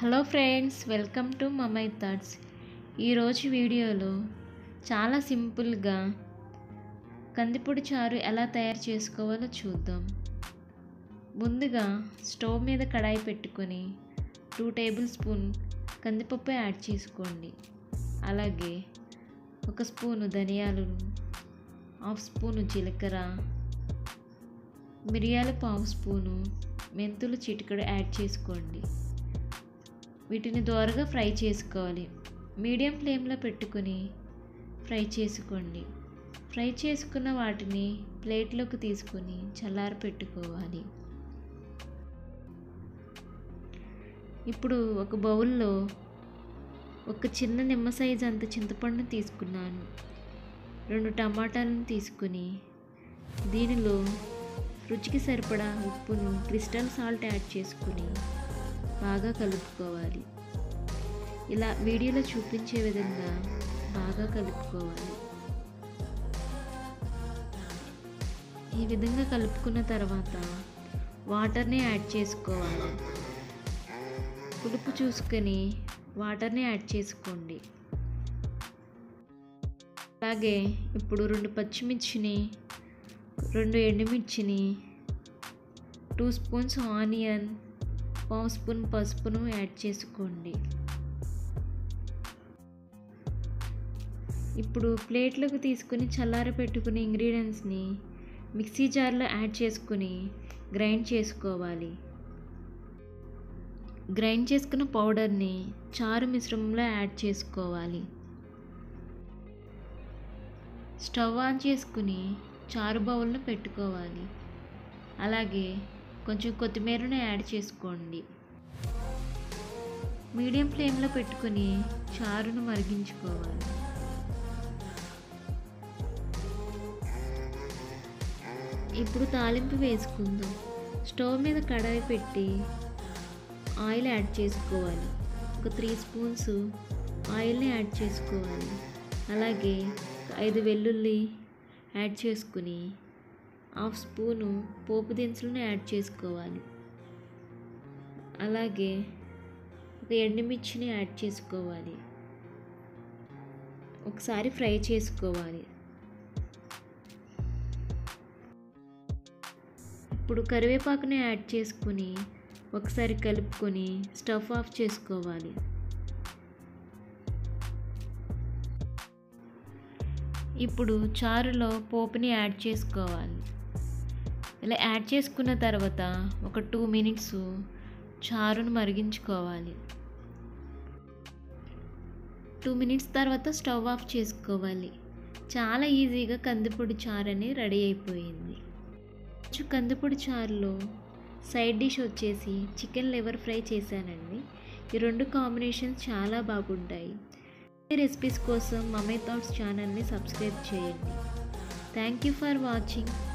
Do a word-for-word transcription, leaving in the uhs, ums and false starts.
Hello friends, welcome to Mamai thoughts. ఈరోజు వీడియోలో చాలా సింపుల్గా కందిపొడి చారు ఎలా తయారు చేసుకోవాలో చూద్దాం. ముందుగా స్టవ్ మీద కడాయి పెట్టుకొని టూ టేబుల్ స్పూన్ కందిపప్పు యాడ్ చేసుకోండి. అలాగే ఒక స్పూను ధనియాలు, హాఫ్ స్పూను జీలకర్ర, మిరియాలు పావు స్పూను, మెంతులు చిటికెడు యాడ్ చేసుకోండి. వీటిని దోరగా ఫ్రై చేసుకోవాలి. మీడియం ఫ్లేమ్లో పెట్టుకొని ఫ్రై చేసుకోండి. ఫ్రై చేసుకున్న వాటిని ప్లేట్లోకి తీసుకొని చల్లారి పెట్టుకోవాలి. ఇప్పుడు ఒక బౌల్లో ఒక చిన్న నిమ్మ సైజు అంత చింతపండును తీసుకున్నాను. రెండు టమాటాలను తీసుకుని దీనిలో రుచికి సరిపడా ఉప్పును, క్రిస్టల్ సాల్ట్ యాడ్ చేసుకుని బాగా కలుపుకోవాలి. ఇలా వీడియోలో చూపించే విధంగా బాగా కలుపుకోవాలి. ఈ విధంగా కలుపుకున్న తర్వాత వాటర్ని యాడ్ చేసుకోవాలి. పులుపు చూసుకొని వాటర్ని యాడ్ చేసుకోండి. అలాగే ఇప్పుడు రెండు పచ్చిమిర్చిని, రెండు ఎండుమిర్చిని, టూ స్పూన్స్ ఆనియన్, పావు స్పూన్ పసుపును యాడ్ చేసుకోండి. ఇప్పుడు ప్లేట్లోకి తీసుకుని చల్లార పెట్టుకుని ఇంగ్రీడియంట్స్ని మిక్సీ జార్లో యాడ్ చేసుకుని గ్రైండ్ చేసుకోవాలి. గ్రైండ్ చేసుకున్న పౌడర్ని చారు మిశ్రమంలో యాడ్ చేసుకోవాలి. స్టవ్ ఆన్ చేసుకుని చారు బౌల్ను పెట్టుకోవాలి. అలాగే కొంచెం కొత్తిమీరను యాడ్ చేసుకోండి. మీడియం ఫ్లేమ్లో పెట్టుకుని చారును మరిగించుకోవాలి. ఇప్పుడు తాలింపు వేసుకుందాం. స్టవ్ మీద కడాయి పెట్టి ఆయిల్ యాడ్ చేసుకోవాలి. ఒక త్రీ స్పూన్స్ ఆయిల్ని యాడ్ చేసుకోవాలి. అలాగే ఐదు వెల్లుల్లి యాడ్ చేసుకుని హాఫ్ స్పూను పోపు దినుసులను యాడ్ చేసుకోవాలి. అలాగే ఒక ఎండుమిర్చిని యాడ్ చేసుకోవాలి. ఒకసారి ఫ్రై చేసుకోవాలి. ఇప్పుడు కరివేపాకుని యాడ్ చేసుకుని ఒకసారి కలుపుకొని స్టవ్ ఆఫ్ చేసుకోవాలి. ఇప్పుడు చారులో పోపుని యాడ్ చేసుకోవాలి. ఇలా యాడ్ చేసుకున్న తర్వాత ఒక టూ మినిట్స్ చారును మరిగించుకోవాలి. టూ మినిట్స్ తర్వాత స్టవ్ ఆఫ్ చేసుకోవాలి. చాలా ఈజీగా కందిపొడి చారు అని రెడీ అయిపోయింది. కందిపొడి చారులో సైడ్ డిష్ వచ్చేసి చికెన్ లివర్ ఫ్రై చేశానండి. ఈ రెండు కాంబినేషన్స్ చాలా బాగుంటాయి. ఈ రెసిపీస్ కోసం మమై థాట్స్ ఛానల్ని సబ్స్క్రైబ్ చేయండి. Thank you for watching.